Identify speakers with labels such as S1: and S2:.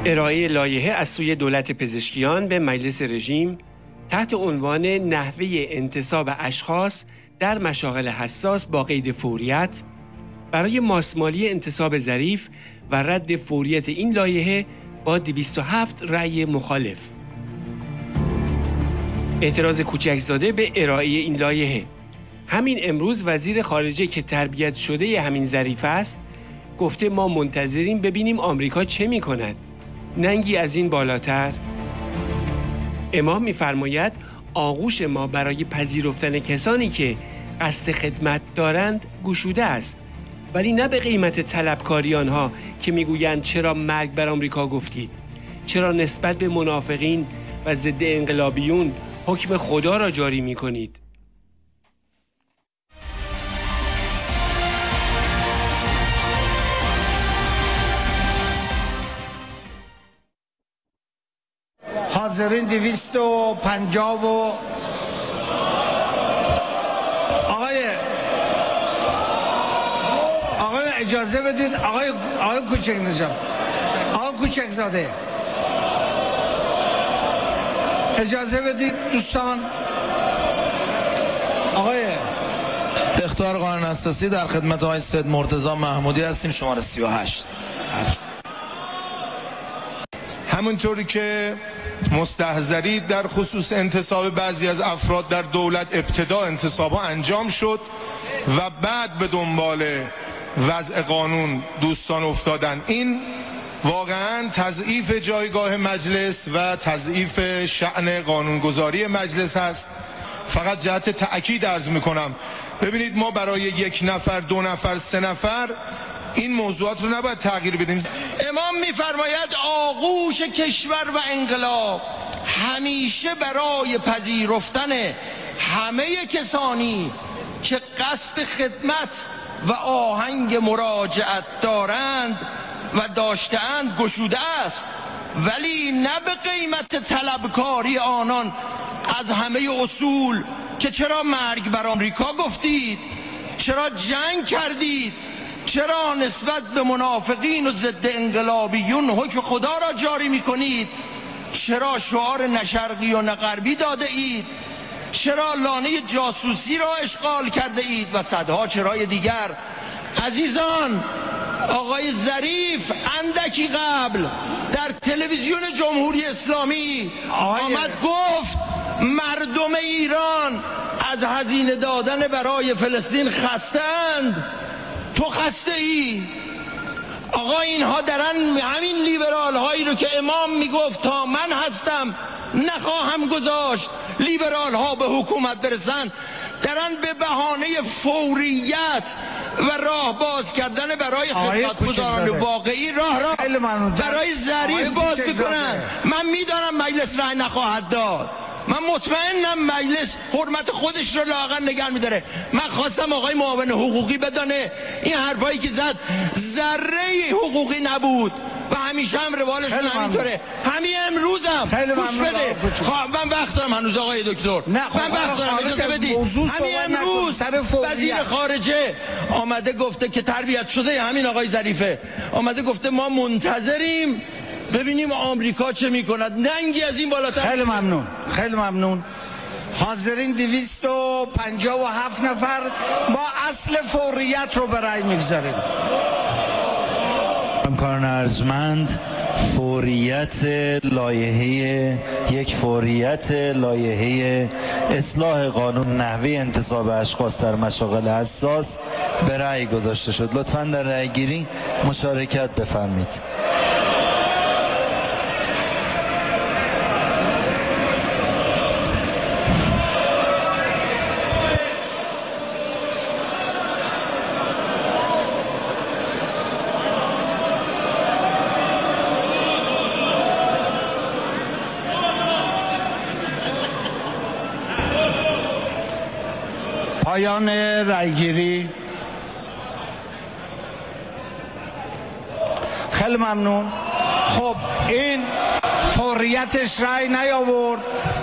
S1: ارائه لایحه از سوی دولت پزشکیان به مجلس رژیم تحت عنوان نحوه انتصاب اشخاص در مشاغل حساس با قید فوریت برای ماسمالی انتصاب ظریف و رد فوریت این لایحه با 207 رأی مخالف. اعتراض کوچکزاده به ارائه این لایحه. همین امروز وزیر خارجه که تربیت شده همین ظریف است گفته ما منتظریم ببینیم آمریکا چه می کند. ننگی از این بالاتر؟ امام می‌فرماید آغوش ما برای پذیرفتن کسانی که قصد خدمت دارند گشوده است، ولی نه به قیمت طلبکاری آنها که میگویند چرا مرگ بر آمریکا گفتید؟ چرا نسبت به منافقین و ضد انقلابیون حکم خدا را جاری می‌کنید؟
S2: حاضرین 250 و آقای اجازه بدید آقای کوچک نژاد، آقای کوچک زاده اجازه بدید دوستان. آقای
S3: اخطار قانون اساسی در خدمت آقای سید مرتضی محمودی هستیم، شماره 38.
S4: همونطوری که مستحضرید در خصوص انتصاب بعضی از افراد در دولت ابتدا انتصابها انجام شد و بعد به دنبال وضع قانون دوستان افتادن. این واقعا تضعیف جایگاه مجلس و تضعیف شأن قانونگذاری مجلس هست. فقط جهت تأکید عرض میکنم، ببینید ما برای 1 نفر 2 نفر 3 نفر این موضوعات رو نباید تغییر بدیم.
S5: امام میفرماید آغوش کشور و انقلاب همیشه برای پذیرفتن همه کسانی که قصد خدمت و آهنگ مراجعت دارند و داشته‌اند گشوده است، ولی نه به قیمت طلبکاری آنان از همه اصول که چرا مرگ بر آمریکا گفتید، چرا جنگ کردید، چرا نسبت به منافقین و ضد انقلابیون حکم خدا را جاری می کنید، چرا شعار نه شرقی و نه غربی داده اید، چرا لانه جاسوسی را اشغال کرده اید و صدها چرای دیگر. عزیزان، آقای ظریف اندکی قبل در تلویزیون جمهوری اسلامی آمد گفت مردم ایران از هزینه دادن برای فلسطین خستند. تو خسته ای؟ آقا اینها درن همین لیبرال هایی رو که امام میگفت تا من هستم نخواهم گذاشت لیبرال ها به حکومت برسن، درن به بهانه فوریت و راه باز کردن برای خدمتگزاران واقعی راه برای ظریف باز میکنن. من میدانم مجلس رأی نخواهد داد، من مطمئنم مجلس حرمت خودش رو لااقل نگه میداره. من خواستم آقای معاون حقوقی بدانه این حرفایی که زد ذره حقوقی نبود و همیشه هم روالشون همینطوره. همین امروزم گوش بده، من وقت دارم هنوز آقای دکتر، من وقت دارم، اجازه بدید. همین امروز وزیر خارجه آمده گفته که تربیت شده همین آقای ظریفه، آمده گفته ما منتظریم ببینیم آمریکا چه میکند. ننگی از این بالاتر.
S2: خیلی ممنون، خیلی ممنون. حاضرین 257 نفر با اصل فوریت رو به رأی میگذاریم.
S6: همکاران ارجمند، یک فوریت لایحه اصلاح قانون نحوه انتصاب اشخاص در مشاغل حساس به رأی گذاشته شد. لطفاً در رأی گیری مشارکت بفرمایید.
S2: پایان رأیگیری. خیلی ممنون. خب این فوریتش رأی نیاورد.